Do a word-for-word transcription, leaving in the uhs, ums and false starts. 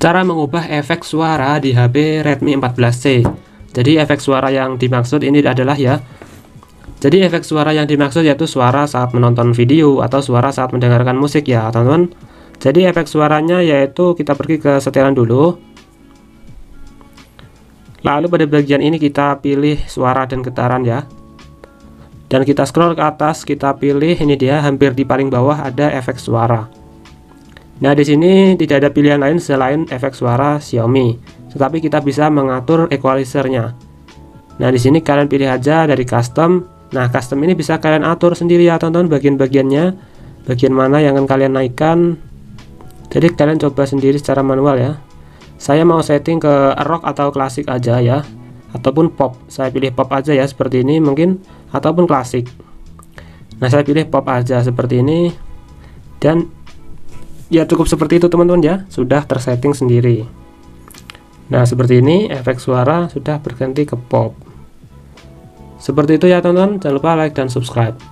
Cara mengubah efek suara di H P Redmi empat belas C. Jadi efek suara yang dimaksud ini adalah ya. Jadi efek suara yang dimaksud yaitu suara saat menonton video atau suara saat mendengarkan musik ya, teman-teman. Jadi efek suaranya yaitu kita pergi ke setelan dulu. Lalu pada bagian ini kita pilih suara dan getaran ya. Dan kita scroll ke atas, kita pilih ini dia, hampir di paling bawah ada efek suara. Nah, di sini tidak ada pilihan lain selain efek suara Xiaomi, tetapi kita bisa mengatur equalizer-nya. Nah, di sini kalian pilih aja dari custom. Nah, custom ini bisa kalian atur sendiri ya, teman-teman, bagian-bagiannya, bagian mana yang akan kalian naikkan. Jadi kalian coba sendiri secara manual ya. Saya mau setting ke rock atau klasik aja ya, ataupun pop. Saya pilih pop aja ya, seperti ini mungkin, ataupun klasik. Nah, saya pilih pop aja seperti ini, dan ya cukup seperti itu teman-teman ya, sudah tersetting sendiri. Nah, seperti ini efek suara sudah berganti ke pop. Seperti itu ya teman-teman, jangan lupa like dan subscribe.